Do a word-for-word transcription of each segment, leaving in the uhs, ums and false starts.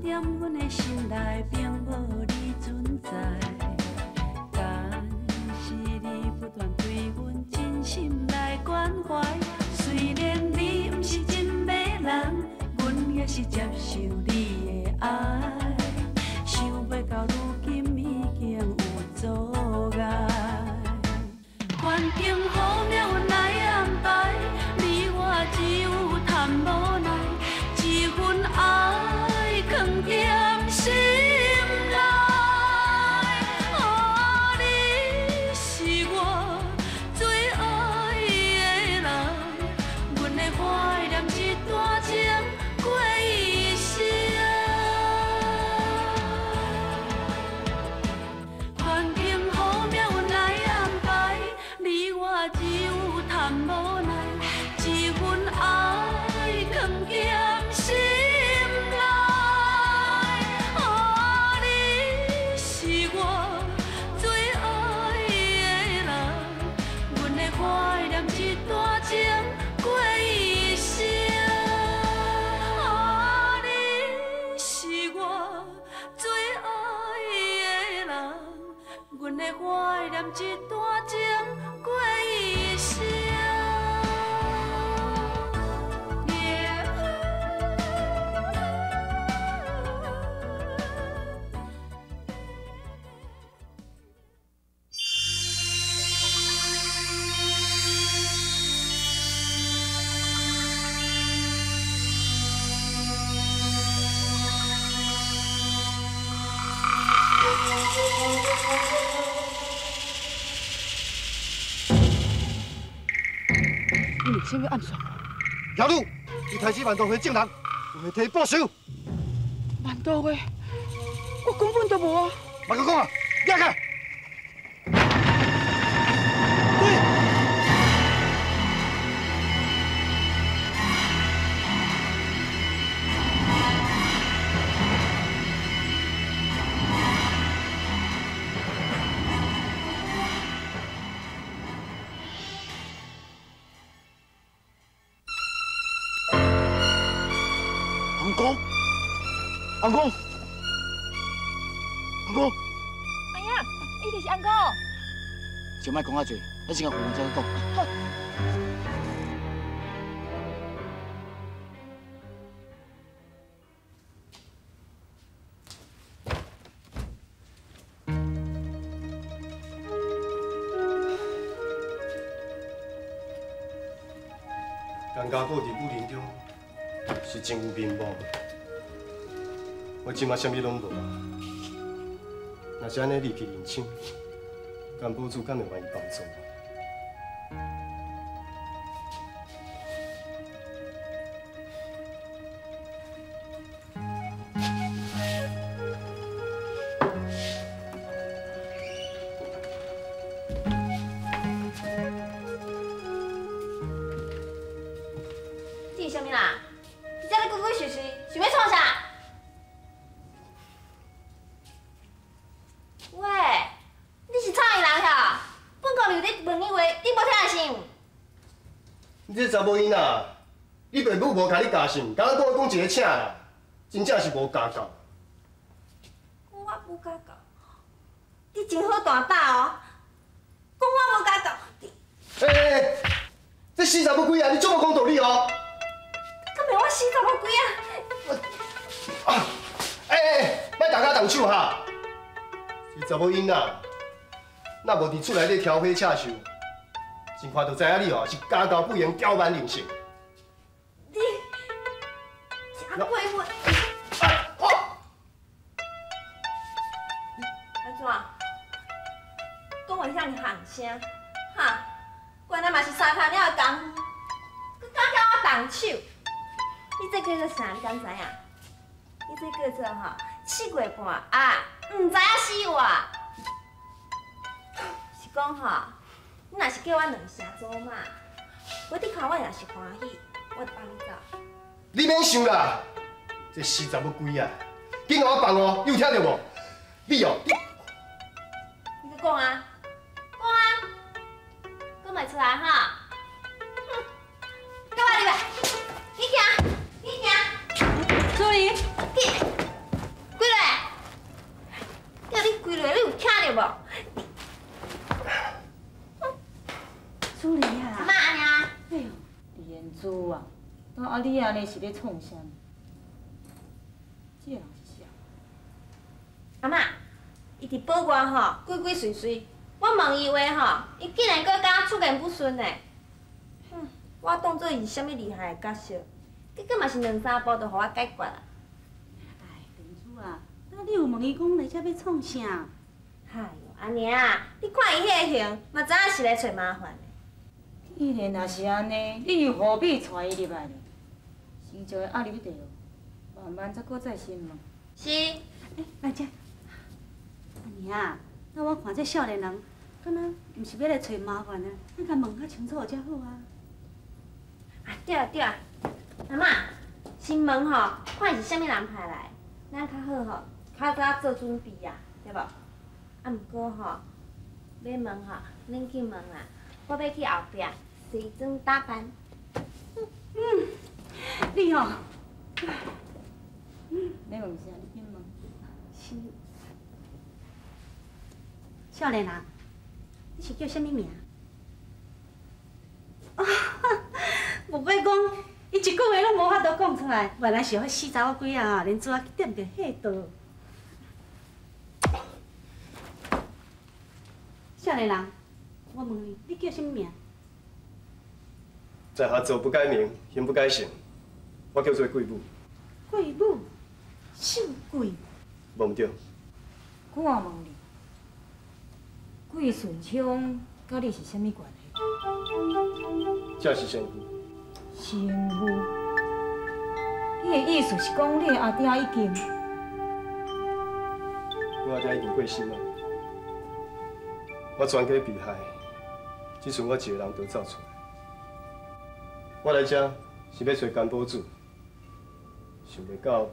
踮阮的心内，并无你存在。但是你不断对阮真心来关怀，虽然你不是真美人，阮也是接受你的爱。想要到如今已经有阻碍，环境好命运来安排，你我只有谈无奈，一份爱藏在心内。哦，你是我最爱的人，阮的怀念一段情过一生。环境好命运来安排，你我只有谈无奈，一份爱藏在心内。哦，你是我最爱的人，阮的怀念一段情过一生。哦，你是我最爱的人，阮的怀念一段情过一生。 你们先要暗算我。 条路，你抬起万多回证人，我会替你报仇。 万多回，我根本都无啊！ 别个讲啊，压开！对。阿公，阿公，阿公， 哎呀，一定是阿公。 先莫讲遐济，咱先甲回再讲。 好。 江家堡伫武林中是真有名望，我即马啥物拢无啊。若是安尼离去认亲，干堡主敢会愿意帮助我？ 这是啥物啦？你这咧鬼鬼祟祟，想要创啥？喂，你是草原人吼？本姑娘咧问你话，你无听会想？ 你这查某囡仔，你爸母无甲你教训，敢讲讲一个请啦，真正是无家教。 我无家教，你真好大胆哦！讲我无家教，你哎哎哎，这死查某鬼啊！你做无讲道理哦！ 敢袂我死查某鬼啊？ 啊！哎哎哎，莫大家动手哈！这查某囡仔，若无伫厝内底挑火插手，真看就知影你哦是家教不严、骄蛮任性。 你真过分！ 哎，我安怎？讲话遐尼喊声，哈！原来嘛是三工了的功夫，佮敢叫我动手？你这叫做啥？你敢知影？你这叫做吼七月半啊，唔知影死活。是讲吼，你若是叫我两声做嘛，我你看我若是欢喜，我就帮你走。 你免想啦，这死查某鬼啊！紧甲我放哦，你有听到无？你哦，你你去讲啊，讲啊，讲袂出来哈？哼，跟我入来，你行，你行。 所以， 你。 啊，你安尼是咧创啥？这人是啥？ 阿嬷，伊伫保外吼，鬼鬼祟祟。我问伊话吼，伊竟然搁甲我出言不顺呢。哼，我当做伊是啥物厉害的角色，结果嘛是两三步就互我解决啦。 哎，林主啊，那你有问伊讲来遮要创啥？ 哎哟，阿娘，你看伊迄个型，嘛知影是来找麻烦的。 既然若是安尼，你又何必带伊入来呢？先将伊压入地哦，慢慢再搁再询问。 是。 哎，来遮。阿娘，那我看这少年人，敢若毋是要来找麻烦啊？咱甲问较清楚才好啊。 啊，对啊对啊，阿嬷，先问吼，看是啥物人派来，咱较好吼，较早做准备啊，对无？啊，毋过吼，要问吼，恁去问啦，我要去后壁西装打扮。 嗯，你吼， 你问啥？你去问。 是少年啊，你是叫啥物名？啊，无过讲，伊一句话拢无法度讲出来，原来是迄死查某鬼啊，连做啊去踮着迄道。少年人，我问你，你叫啥物名？ 在下走不改名，行不改姓，我叫做贵母。 贵母，姓贵。 无毋对。 我问你，贵顺昌甲你是啥物关系？ 这是先父。 先父，你的意思是讲你的阿爹已经…… 我阿爹已经过身了，我全家被害，只剩我一个人逃走出来。我来这是要找干保主，想袂到。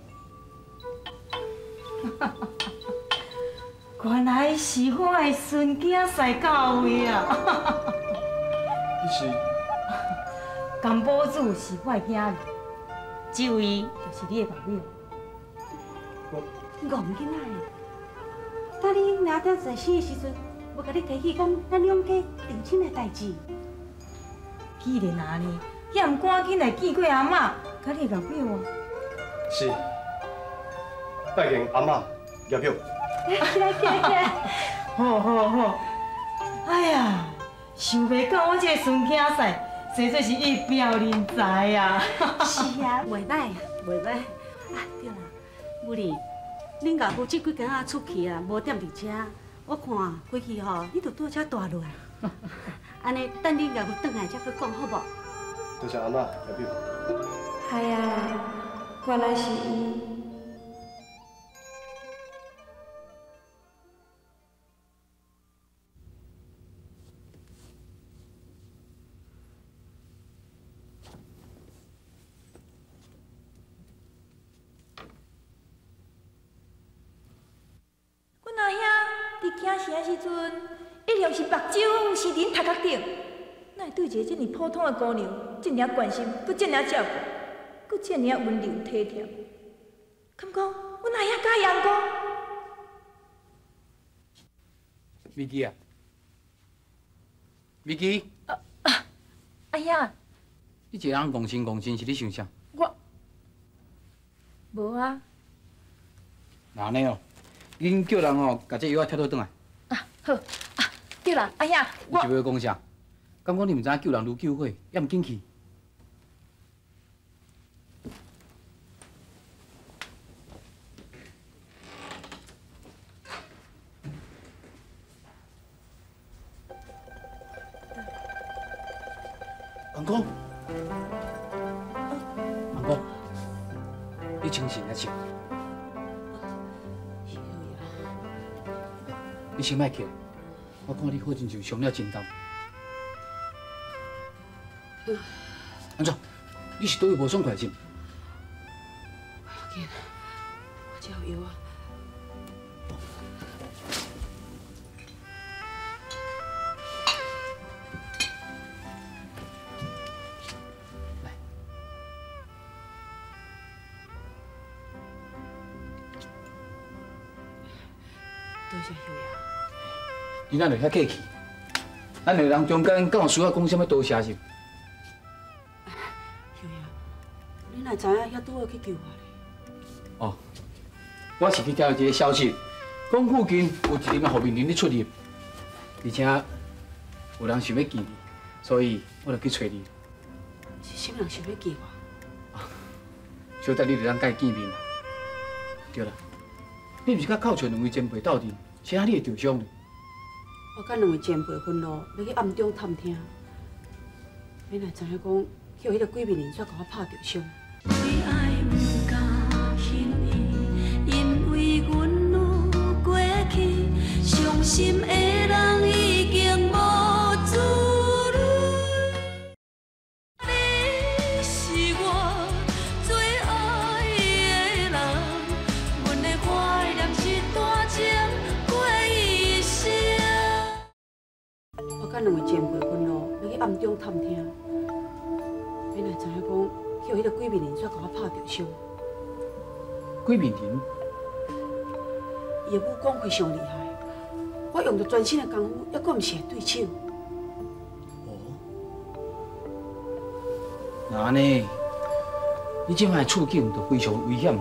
原来是我的孙囝婿到位啊！ 你是甘保主是我的囝儿，这位就是你的朋友。 我戆囡仔的，等你阿爹在生的时阵，我甲你提起讲咱两家定亲的代志。 既然安尼，险赶紧来见过阿嬷，甲你老表啊！ 是，拜见阿嬷、爷表。 起来起来起来！ 好好好！哎呀，想袂到我这个孙囝婿，实在是一表人才呀！ 是啊，袂歹啊，袂歹。啊，对啦，母哩，恁家夫这几工仔出去啊，无踮伫遮，我看回去吼，你就倒遮住落来。安尼，等恁家夫转来才去讲，好无？ 多谢阿嬷、爷表。 哎呀，原来是伊。 囝时的时阵，一样是目睭是恁头壳顶，哪会对一个这么普通的姑娘，这么关心，搁这么照顾，搁这么温柔体贴？敢讲阮阿爷假阳光？ 美姬啊，美姬， 啊啊！阿爷， 你一个人戆心戆心，是你想啥？ 我无啊。 那安尼哦，恁叫人哦，把这药仔拆倒转来。 啊，好啊，对啦，阿爷，我你是要讲啥？敢讲你毋知影救人如救火，也毋紧去。王公，王公，你清醒啊清？你先莫起来，我看你好像就伤了真重。安怎？你是倒位无爽快是？ 不要紧，我只有药啊。 来， 多谢药呀。 你哪会遐客气？咱两人中间敢有需要讲什么多谢是？ 药呀， 哪知影遐拄好去救我咧？ 哦，我是去听到一个消息，讲附近有一阵后面人咧出入，而且有人想要见你，所以我就去找你。 是什么人想要见我？ 小弟你就当甲伊见面嘛。对啦，你毋是甲靠树两位前辈斗阵，谁啊你会受伤呢？ 我甲两位前辈分路，要去暗中探听，免来知影讲，叫迄个鬼面人煞甲我拍着伤。 为爱不甘心意，因为阮愈过去，伤心的人已经无滋味。你是我最爱的人，阮的怀念是大情过一生。 我甲两位前辈分路，要去暗中探听，免来知影讲，叫迄个鬼面人煞甲我拍着伤。 鬼面人， 伊的武功非常厉害，我用着全身的功夫，抑阁毋是个对手。 哦，那安尼，你即摆的处境就非常危险。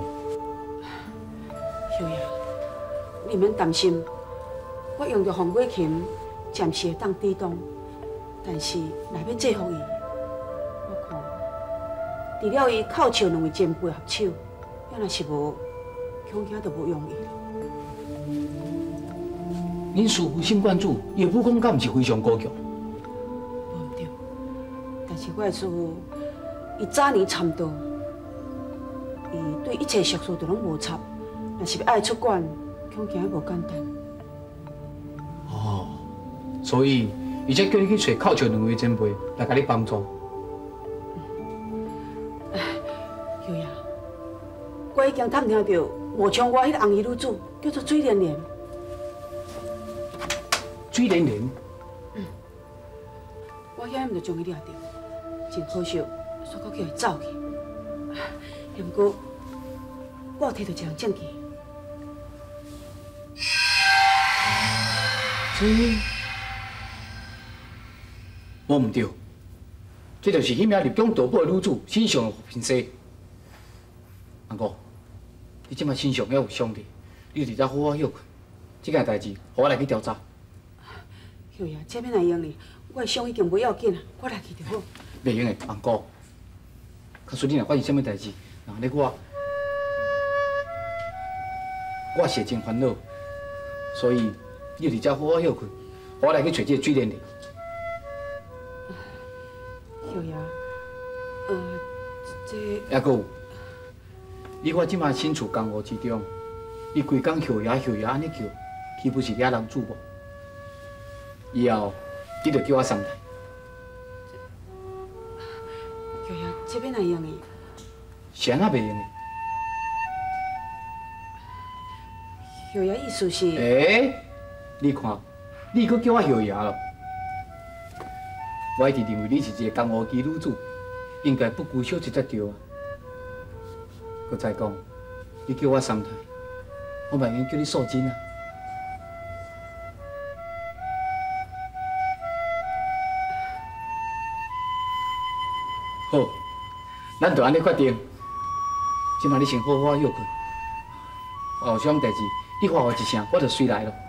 秀爷，你免担心，我用着红果琴，暂时会当抵挡，但是内面制服伊，我看，除了伊靠笑两位前辈合手，要若是无，恐惊就无容易了。 恁师父心观主，伊的武功敢毋是非常高强？ 无毋对，但是我的师父，伊早年参道，伊对一切俗事都拢无插，若是要爱出关，恐惊无简单。 哦，所以伊才叫你去找靠树两位前辈来甲你帮助。 秀爷，我已经探听到武昌我迄个红衣女子叫做水莲莲。 水莲莲， 我遐毋就将伊掠着，真可惜，煞搁叫伊走去。毋过，我有摕到一项证据。 这，无毋对，这就是迄名入宫盗宝的女子身上的凭丝。阿哥，你即摆身上还有伤地，你直接好好休困。这件代志，我来去调查。 秀爷，这免来用呢，我的伤已经不要紧啊，我来去就好。 袂用的，阿哥。假使你若发生什么代志，那你我，我是会真烦恼。所以你直接好好休困，我来去找这个水莲莲。 秀爷，呃，这…… 还佫有，你我即马身处江湖之中，你规工休爷休爷安尼叫，岂不是惹人注目？以后你着叫我上台。 秀爷，这免来用的。 是安那袂用的？ 秀爷意思是…… 诶，你看，你佫叫我休爷咯？我一直认为你是一个江湖奇女子，应该不拘小节才对啊。佮再讲，你叫我上台，我嘛应叫你受惊啊。好，咱就安尼决定。即摆你先好好休困，后项代志你喊我一声，我就随来咯。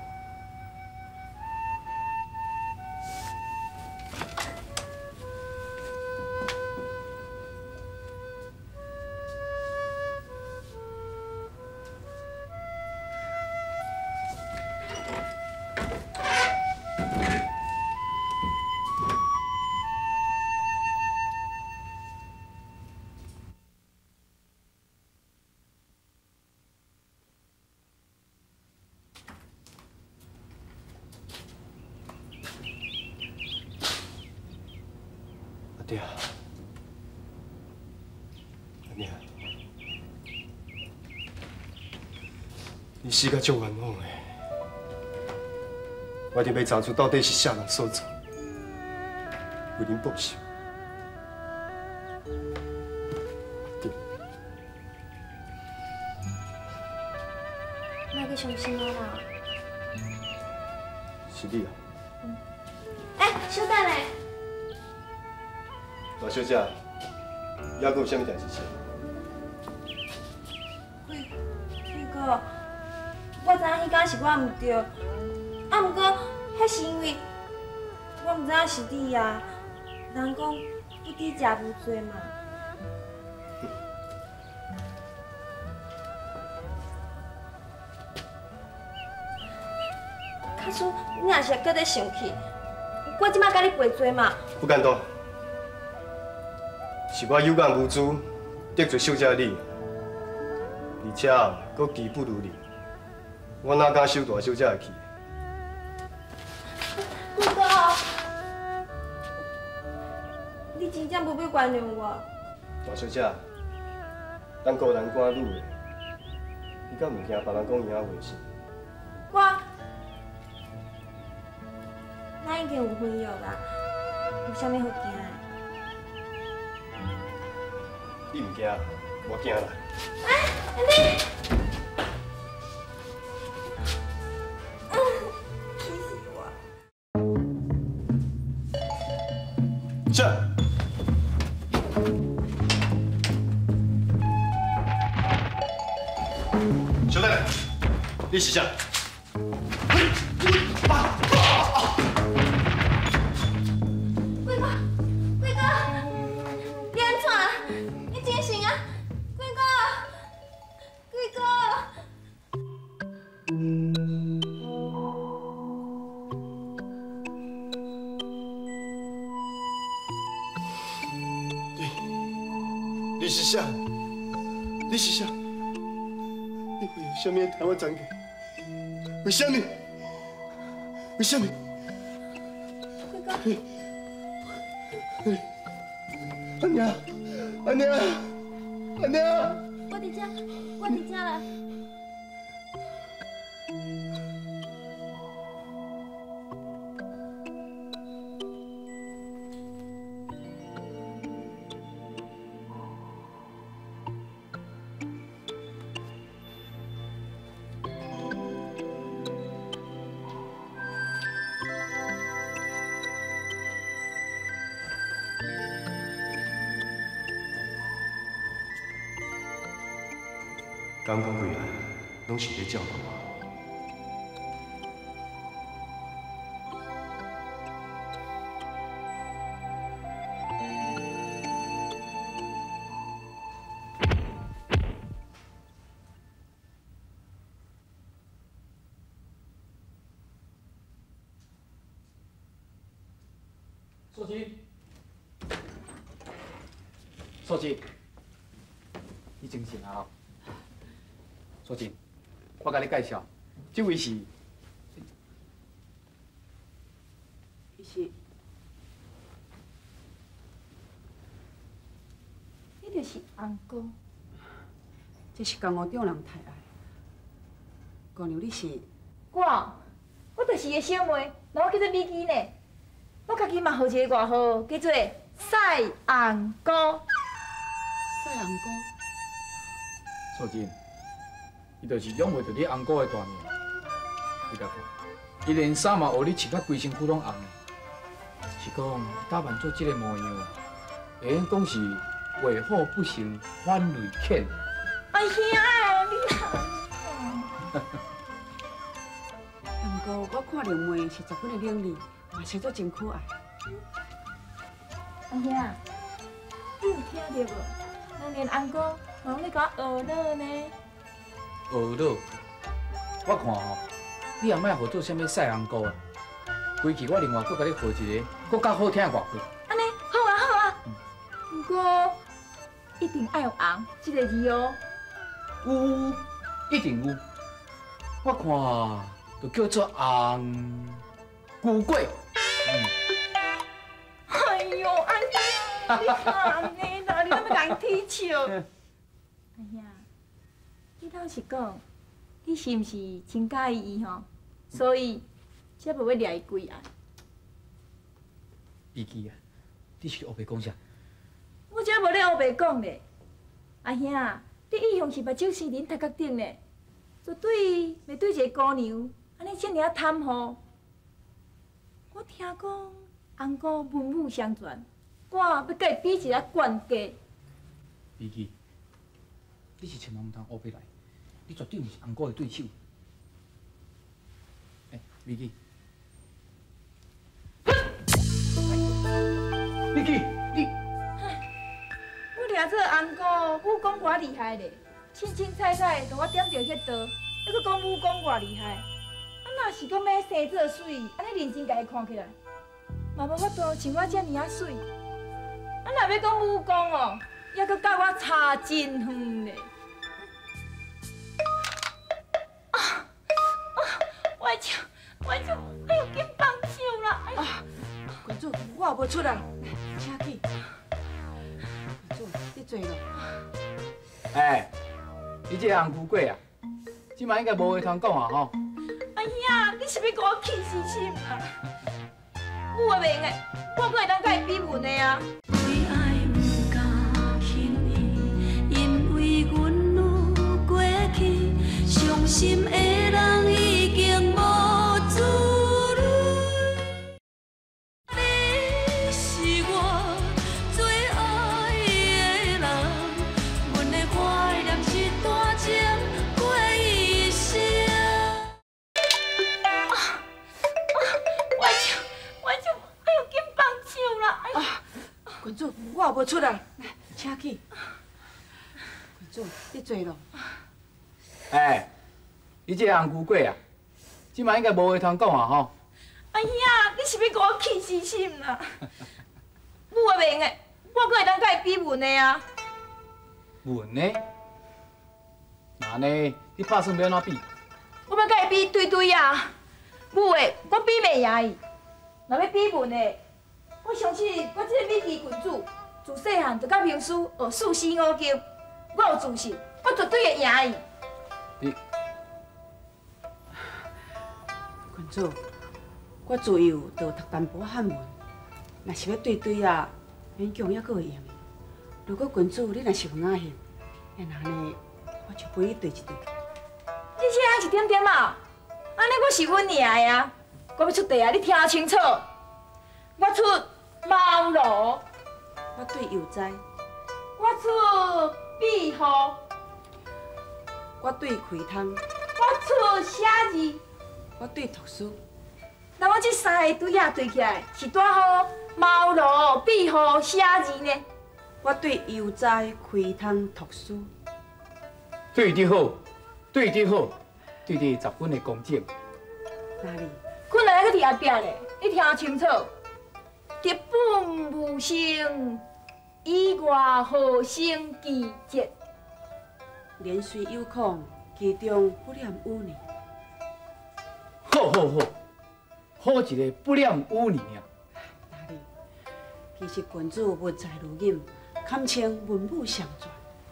阿爹，阿娘，你死甲足冤枉的，我一定要查出到底是啥人所做，为恁报仇。爹， 莫去伤心啊啦！ 是你啊？ 哎，小等咧。 大小姐，还阁有啥物代志事？ 哥，我知影迄天是我毋对，啊，毋过迄是因为我毋知影是你啊。人讲不知食无罪嘛。卡叔，你若是搁在生气，我即摆甲你赔罪嘛。 不敢当，是我有眼无珠，得罪小姐你，而且佫技不如你，我哪敢受大小姐的气？ 贵哥，你真正无要原谅我？ 大小姐，咱孤男寡女的，你敢毋惊别人讲伊仔话是？ 我，咱已经有婚约啦，有啥物好惊的？ 你毋惊，我惊啦。 哎，你，嗯，气死我！ 是。小弟，你是啥？ 贵哥，贵哥，你安怎啦？你精神啊？贵哥，贵哥。 你，你是啥？你是啥？你为什么要听我讲起？为什么？为什么？ 贵哥， 阿娘，阿娘，阿娘， 我伫遮，我伫遮啦。 刚刚归来，拢是咧照顾我。 素琴，素琴，你精神啊！素琴，我甲你介绍，这位是， 伊是， 你就是翁哥。 这是江湖中人太爱。姑娘，你是？ 我，我就是伊的小妹，那我叫做美姬呢。我家己嘛号一个外号，叫做赛翁哥。 赛翁哥。 素琴，伊就是养袂着你翁哥的大名。你甲看，伊连衫嘛学你穿甲规身躯拢红的，是讲打扮做这个模样，会用讲是为祸不成反类犬。 哎呀，你啊！ 不过我看两妹是十分的伶俐，嘛生做真可爱。 阿兄，你有听到无？咱连翁哥嘛拢咧甲我学了呢。 学了，我看吼，你也莫号做啥物赛翁哥啊，规矩我另外搁甲你号一个，搁较好听的外号。 安尼，好啊好啊。不过一定爱有“翁”这个字哦。 有，一定有。我看就叫做红古贵。嗯。 哎呦，安兄，你看呢？哪里那么难踢球？阿兄，你倒是讲，你是毋是真介意伊吼？所以才无要掠伊归来。 美姬啊，你是黑白讲啥？ 我才无咧黑白讲咧。阿兄，你意向是目睭生恁头壳顶咧，绝对袂对一个姑娘安尼遮尔啊贪好。我听讲翁哥文武双全，我要甲伊比一个冠家。 美姬，你是千万毋通黑白来， 你绝对毋是红哥的对手。哎，美姬，美姬，你， 我掠做红哥武功偌厉害咧，凊凊彩彩甲我点着迄刀，还佫讲武功偌厉害。啊，若是讲要生做水，安尼认真家己看起来，嘛无法度像我遮尔啊水。啊，若要讲武功哦，还佫甲我差真远咧。啊啊！我的手，我的手，哎呦，紧放手啦！哎呀， 郡主，我也无出来，请起。郡主，你坐咯。 哎，你这个红牛粿啊，即摆应该无话通讲啊吼。 哎呀，你是要甲我气死心啊？有诶袂用诶，我阁会当甲伊比文的啊。 为爱不甘轻易，因为阮愈过去，伤心的人已经无滋味。你是我最爱的人，阮的怀念是大情过一生。 我手，我手，哎呦，紧放手啦！哎呀， 郡主，我也无出来，来，请起。郡主，你坐咯。 哎，你这个红牛粿啊，即摆应该无话通讲啊吼。 哎呀，你是要甲我气死心啦？有诶袂用诶，我阁会当甲伊比文的啊。 文呢？那呢？你打算要安怎比？ 我要甲伊比对对啊。有诶，我比袂赢伊。若要比文的，我相信我这个美姬郡主自细汉就甲名师学四书五经，我有自信，我绝对会赢伊。 你郡主，我自幼就读淡薄汉文，若是要对对啊，勉强还阁会用的。如果郡主你若是有雅兴，那安尼我就陪你对一对。 你这样一点点啊？安尼我是阮赢的啊！我要出题啊，你听清楚。我出茅庐， 我对悠哉， 我出壁虎， 我对开汤， 我出写字。 我对读书。 那我这三个对啊对起来，是带好茅庐、壁虎、写字呢？ 我对悠哉、开汤、读书。 对得好，对得好，对得十分的公正。 哪里？ 困难还搁伫后壁咧，你听清楚。德本无生，以外何生奇节？ 年虽有空，其中不念污泥。 好好好，好一个不念污泥啊！ 哪里？其实郡主文才如饮，堪称文武双全。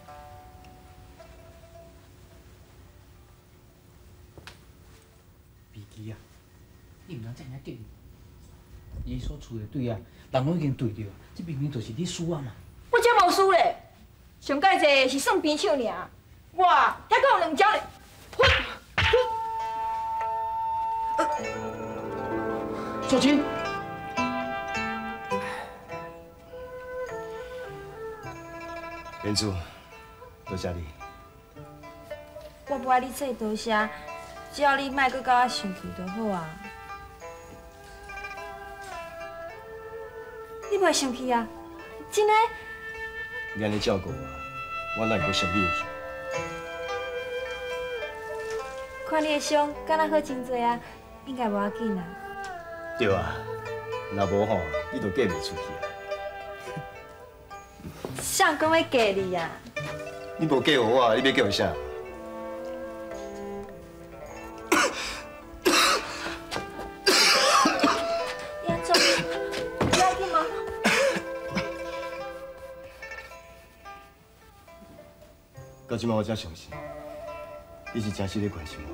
美姬啊，你毋通这样对伊。伊所处的对啊，人拢已经对着，这明明就是你输啊嘛！ 我才无输咧，上届济是算边手尔，我还阁有两招咧。 小青， 原主，多谢你。 我不爱你说多谢，只要你莫阁甲我生气就好啊。你袂生气啊？真的？ 你安尼照顾我，我哪会阁生你的气？ 看你的伤，敢若好真多啊，应该无要紧啊。 对啊，若无吼，你就嫁袂出去啊。 谁讲要嫁你啊？ 你无嫁互我，你要嫁互啥？ 你安怎？不要紧吗？ 到即摆我才相信，你是真心咧关心我。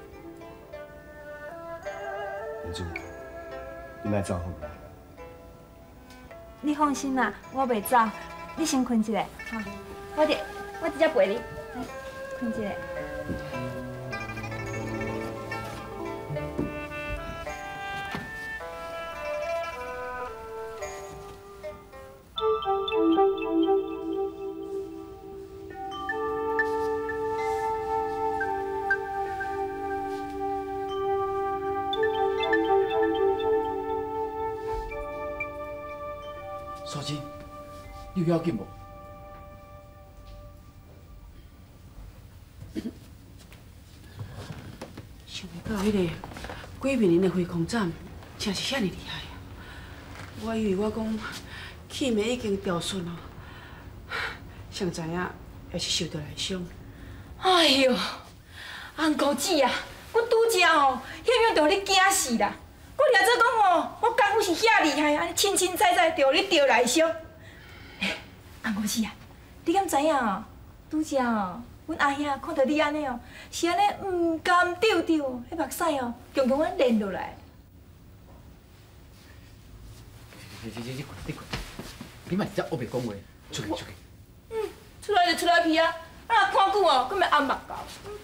原主，你莫走好不？ 你放心啦，我袂走。你先困一下，哈，我直我直接陪你，来，困一下。 素贞，你有要紧无？ 想袂到迄个鬼面人的飞空斩，真是遐尼厉害啊！我以为我讲气脉已经调顺了，谁知影还是受到来伤。 哎呦，红姑姐啊，我拄则哦，险险着你惊死啦！我掠做讲哦，我功夫是遐厉害，安尼清清彩彩着你着来伤。红姑姐啊，你敢知影哦？拄则哦，阮阿兄看到你安尼哦，是安尼唔甘丢丢，迄目屎哦，强强安连落来。 你你你你你你莫直接黑白讲话，出去出去。 嗯，出来就出来去啊！啊，看久哦，根本暗目到。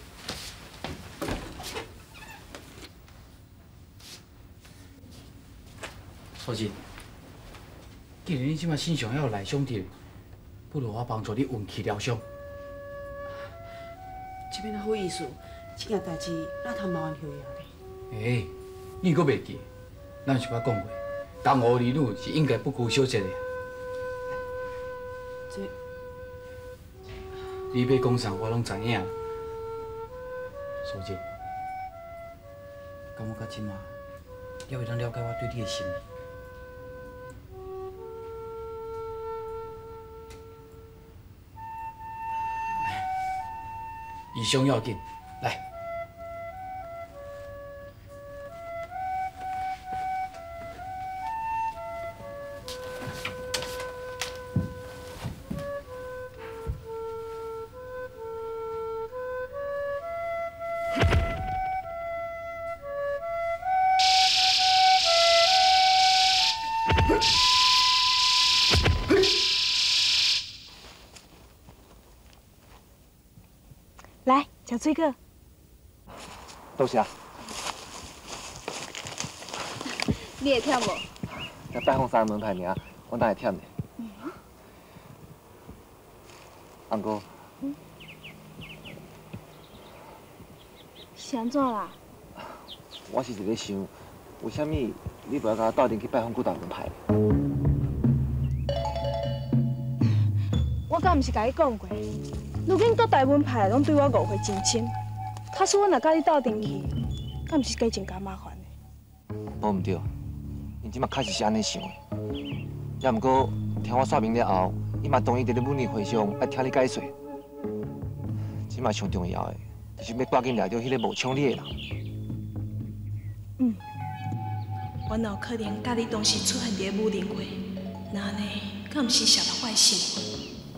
素贞，既然你即摆身上还有内伤着，不如我帮助你运气疗伤。 这边好意思，这件代志哪通麻烦后爷咧？ 哎，你阁袂记？咱是捌讲过，同父儿女是应该不拘小节的。 这你要讲啥，我拢知影。素贞，敢我到即马，还会当了解我对你的心意？以上要紧，来。 来，吃水果。 多谢。 你会忝无？ 才拜访三个门牌尔，我哪会忝呢？阿哥。嗯。 是安怎啦？ 我是伫咧想，为虾米你不要甲我斗阵去拜访几大门牌？ 我敢毋是甲你讲过？如今各大门派拢对我误会真深，假使我若甲你斗阵去，敢毋是加增加麻烦的？ 无毋对，因即马确实是安尼想的。也毋过听我说明了后，伊嘛同意伫咧本年会上爱听你解说。即马上重要的，就是要赶紧抓到迄个无抢你的人。 嗯，我哪有可能甲你同时出现伫咧武林会？那安尼，敢毋是伤了我的身份？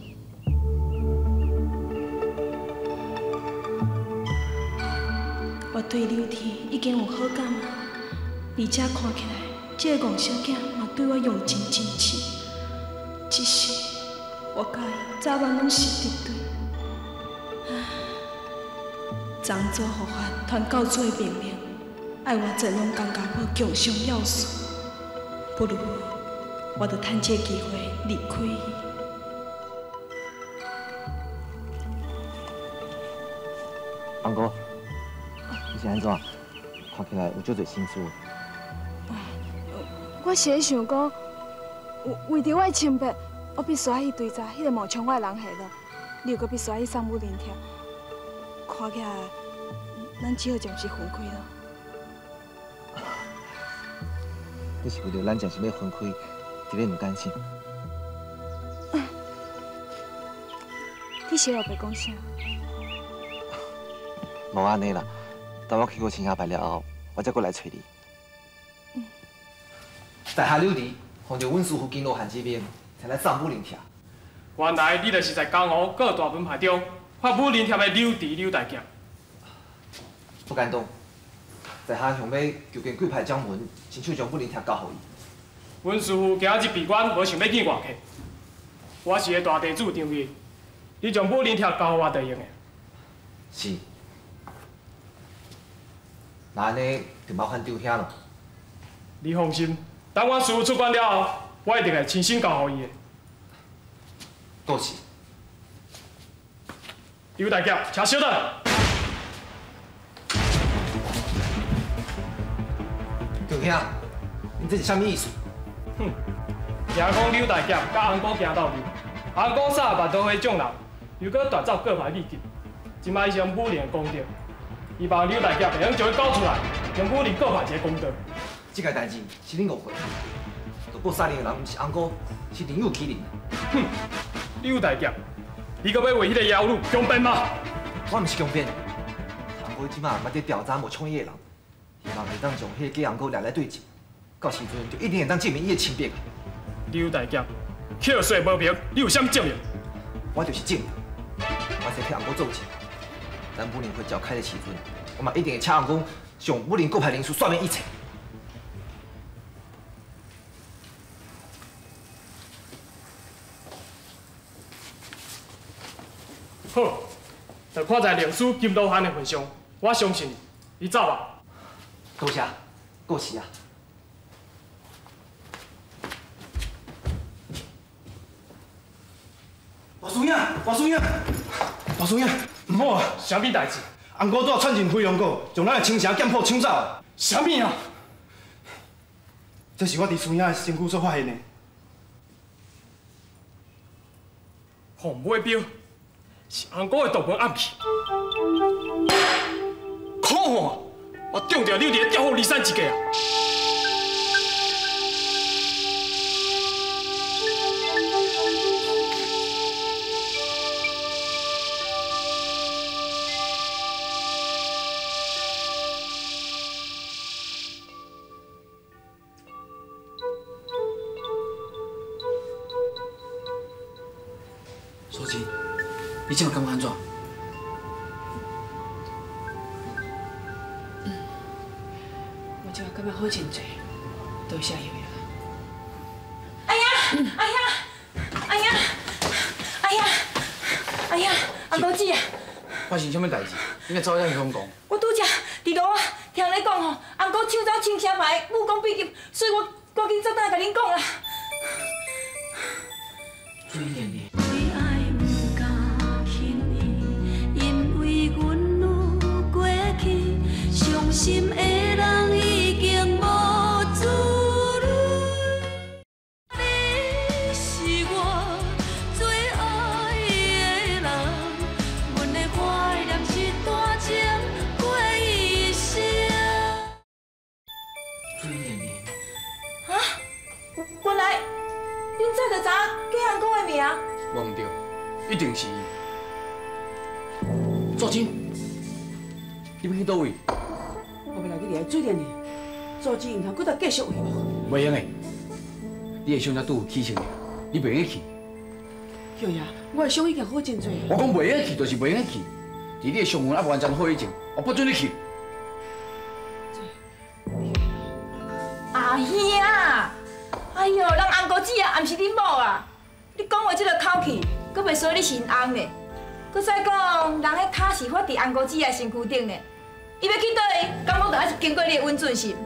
我对刘天已经有好感啊，而且看起来，这个戆小囝嘛对我用情真切。只是我甲伊早晚拢是敌对，漳州护法传教主的命令，爱我全拢江家堡强上要素，不如我着趁这个机会离开伊。 阿哥。你是安怎？看起来有足侪心思。 我是咧想讲，为为着我的清白，我必须要去追查迄个冒充我的人下落，你又搁必须要去送武林帖。看起来，咱只好暂时分开了。 你是为着咱暂时要分开，一个唔甘心。 你是后白讲啥？ 无安尼啦。等我去过青霞牌了后，我再过来找你。嗯。在下柳离，碰到阮师傅金罗汉这边，才来送武林帖。 原来你就是在江湖各大门派中发武林帖的柳弟柳大侠。 不敢当，在下想要求见贵派掌门，亲手将武林帖交予伊。 阮师傅今日闭关，无想要见外客。我是个大地主张义，你将武林帖交予我就用的。 是。那安尼就麻烦张兄了。 你放心，等我师傅出关了后，我一定会亲身交予伊的。 多谢。 刘大侠，请稍等。 张兄，你这是啥物意思？ 哼！ 听讲刘大侠甲翁哥行斗牛，翁哥杀万多岁众人，又搁夺走各派秘籍，即摆伊是用武林的功德，希望刘大侠会用将伊搞出来，用武林各派一个公道。 这件代志是恁误会，如果杀人的人毋是翁哥，是林有麒麟。 哼，刘大侠，你搁要为迄个妖女强辩吗？ 我毋是强辩，翁哥即摆嘛在调查无创业的人，希望会当将迄个假翁哥抓来对质，到时阵就一定会当证明伊的清白。 刘大侠，口说无凭，你有啥物证明？ 我就是证明，我先替翁哥做证。咱武林会召开的时阵，我嘛一定会请翁哥向武林各派人士说明一切。 好，就看在历史金刀汉的份上，我相信你，你走吧。 多谢，过时啊。 大叔爷，大叔爷，大叔爷，唔好啊！ 啥物代志？ 翁哥拄啊窜进飞龙阁，将咱的青城剑谱抢走。 啥物啊？ 这是我伫孙爷的身躯所发现的。 红尾标是翁哥的独门暗器。可恶！我中着你伫咧调虎离山一家啊！ 素琴，你今日感觉安怎？ 我今仔感觉好真济，多谢爷爷。 哎呀，哎呀，哎呀，哎呀，哎呀，翁哥姊啊！ 发生什么代志？你该早点向我讲。 我拄则伫路啊，听你讲吼，翁哥抢走青城牌武功秘籍，所以我赶紧走倒来甲恁讲啦。 注意点点。 为爱不甘轻易，因为阮愈过去，伤心的人已经无滋味。你是我最爱的人，阮的怀念是大情过一生。 注意点点。 啊，原来恁早就知假翁哥的名？ 我唔对，一定是伊。素琴，你要去倒位？ 我要来去掠水莲呢，阻止因通搁再继续为我。 袂用的，你的伤才拄有起性尔，你袂用去。 舅爷，我的伤已经好真济啊。 我讲袂用去，就是袂用去。伫你的伤痕还完全好以前，我不准你去。 阿兄，哎呦，人翁哥姊啊，也毋是恁某啊！你讲话这个口气，阁袂说你是因翁呢。阁再讲，人迄脚是发伫翁哥姊的身躯顶呢，伊要去倒位，敢讲就还是经过你的温存心。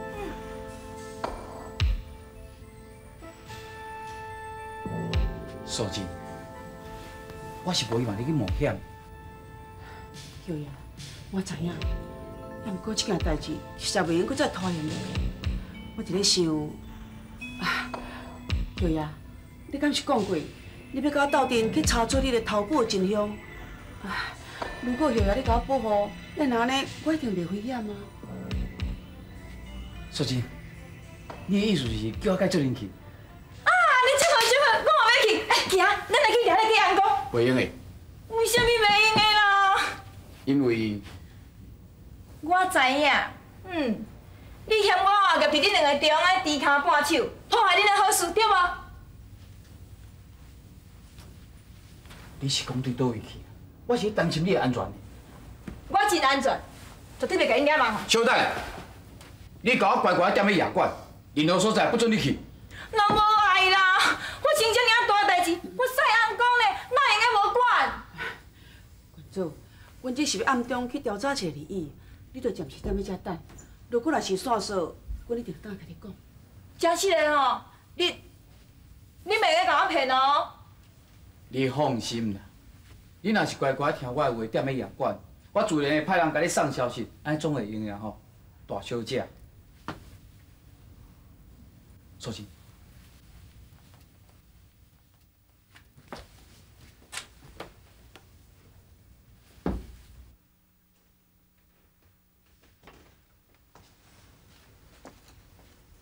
素琴，我是无希望你去冒险。 舅爷，我知影，但不过这件代志实在袂用搁再拖延落去。我伫咧想，啊，舅爷，你敢是讲过，你要甲我斗阵去查出你的头部真凶？啊，如果舅爷你甲我保护，那安尼我一定袂危险啊。 素琴，你的意思是叫我该做人去？ 啊，你这么这么，我嘛要去。哎，行，咱来去掠迄假翁哥。 袂用的， 为什么袂用的啦？ 因为我知影，嗯，你嫌我夹伫恁两个中爱猪骹半手，破坏恁的好事，对无？ 你是讲对倒位去？我是担心你的安全。 我真安全，绝对袂甲恁惹麻烦。 小等，你甲我乖乖踮喺夜馆，任何所在不准你去。 那无爱啦，我生这尔大代志，我使翁公呢，哪会个无管？ 群主，阮这是要暗中去调查一个利益，你着暂时踮喺遮等。如果若是线索，阮一定当甲你讲。 真实的吼，你你袂个甲我骗哦。 你放心啦，你若是乖乖听我的话，踮喺夜馆，我自然会派人甲你送消息，安尼总会用呀吼。大小姐，素琴，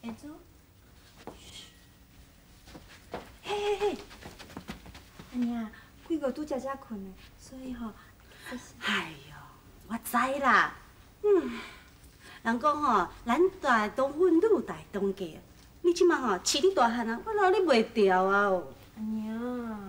莲珠，嘿嘿嘿，安尼啊，贵哥拄才才困的，所以吼， 哎呦，我知啦。嗯，人讲吼，男大当婚，女大当嫁。你即马吼饲你大汉啊，我留你袂掉啊哦。 娘，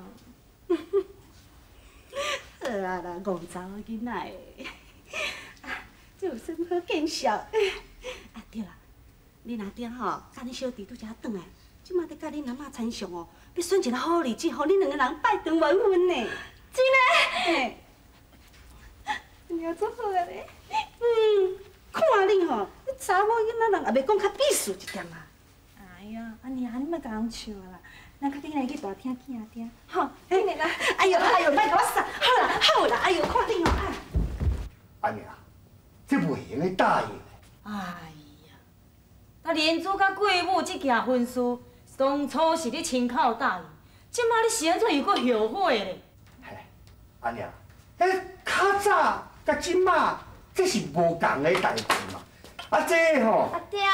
好啊啦，戆查某囡仔的，啊，这有甚好见笑？啊对啦，你若顶吼，甲你小弟拄则转来，即马伫甲恁阿嬷参详哦，要选一个好日子，互恁两个人拜堂完婚呢。 真的？ 嘿， 娘做好啊咧。 嗯，看你吼，你查某囡仔人也袂讲较鄙视一点啊。 哎呀，阿娘，你莫甲人笑啦，咱较紧来去大厅听下听，吼，紧来啦。 哎呦哎呦，莫甲我杀，好啦好啦，哎呦，看你哦，哎。 阿娘，这袂用的答应。 哎呀，那莲珠甲贵母这件婚事，当初是你亲口答应，即马你是安怎又搁后悔咧？ 嘿，阿娘，迄较早甲即马，这是无共的代志嘛。啊，这吼。 阿爹，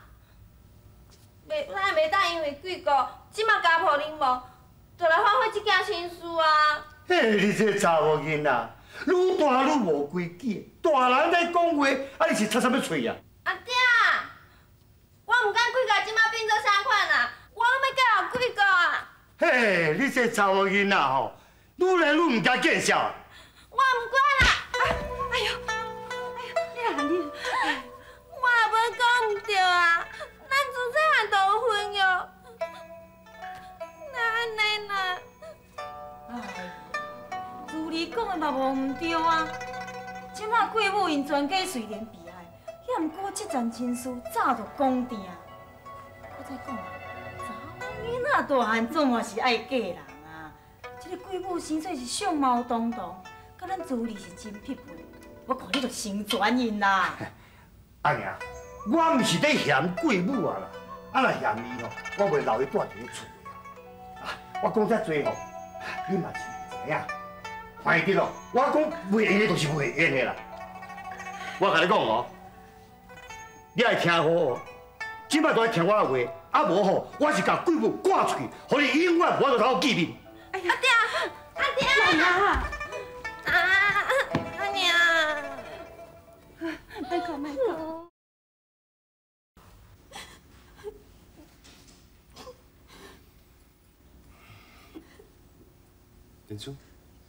袂，咱袂当因为贵哥即马家破人亡，就来反悔这件亲事啊！ 嘿，你这查某囡仔，愈大愈无规矩，大人在讲话，啊，你是插啥物嘴啊？ 阿爹，我唔敢贵哥即马变做啥款啊！我要嫁贵哥啊！ 嘿，你这查某囡仔吼，愈来愈唔敢见笑。 我唔管啦！ 哎呦，哎呦，你哪你？ 我也无讲唔对啊，咱自细汉就有婚约，那安尼啦？ 哎呀，如你讲的嘛无唔对啊！即马贵母因全家虽然悲哀，也毋过这桩亲事早就讲定。我再讲啊，查某囡仔大汉总嘛是爱嫁人啊。这个贵母生出是相貌堂堂，甲咱自理是真匹配。我看你就成全因啦。 阿娘，我毋是咧嫌贵母啊啦，啊若嫌伊吼，我袂留伊住伫咧厝的啊。我讲遮多吼，你嘛是知影。反正咯，我讲袂用的，就是袂用的啦。我甲你讲哦，你爱听好哦，即摆都爱听我的话，啊无吼，我是甲贵母挂出去，互你永远无法度通见面。 阿爹，阿爹， 啊， 啊，阿娘， 别讲，别讲。 莲珠，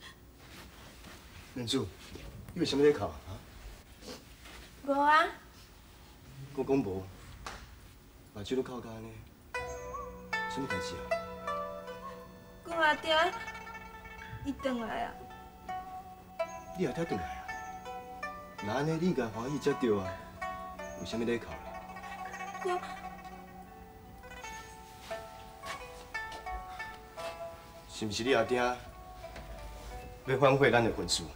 莲珠，你为什么在哭啊？ 无啊。 我讲无，目睭都哭干呢，什么代志啊？ 我阿爹，伊转来啊。 你阿爹转来啊？那安尼你应该欢喜才对啊，为什么在哭呢？ 我。 是毋是你阿爹要反悔咱的婚事？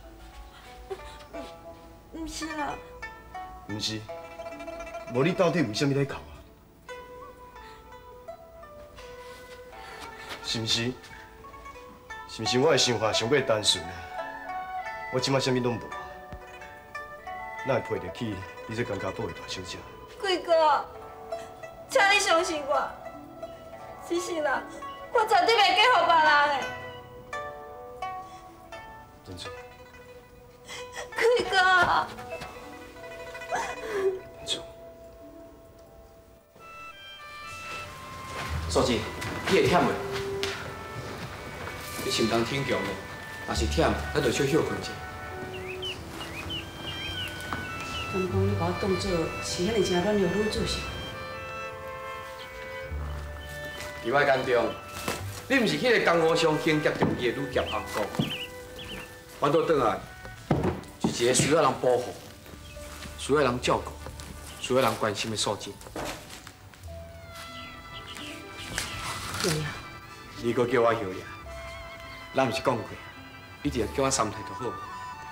毋是啦。 毋是，无你到底为什么在哭啊？是毋是？是毋是我的想法上过单纯啊？我即摆啥物拢无，哪会配得起你这甘家宝的大小姐？ 贵哥，请你相信我，是是啦，我绝对袂嫁予别人的。 珍珠， 贵哥， 珍珠， 素贞，你会忝袂？你心肠挺强的，若是忝，咱就小休困者。 敢讲你把我当作是迄个真软弱女子是？ 伫我眼中，你毋是迄个江湖上经劫重义的女侠红姑，反倒转来是一个需要人保护、需要人照顾、需要人关心的素贞。 对呀。 你搁叫我休呀？咱毋是讲过，一直叫我三岁就好。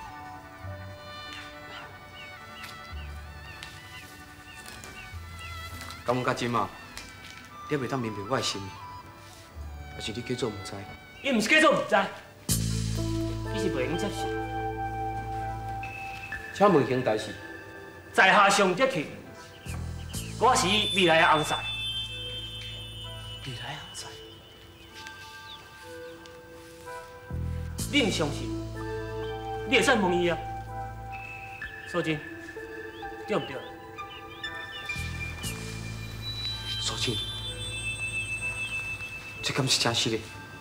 感觉即马，你还袂当明白我的心意，还是你叫做唔知？ 伊毋是叫做唔知，伊是袂用接受。 请问兄台是？ 在下上得去，我是未来的翁婿。 未来何在？你唔相信，你会使问伊啊。素贞，对唔对？ 素贞，这敢是真实的？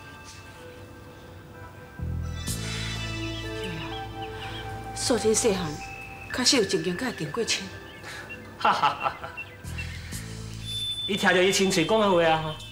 对啊，素贞细汉确实有曾经甲伊定过亲。 哈哈哈哈！伊听着伊亲嘴讲的话啊，吼。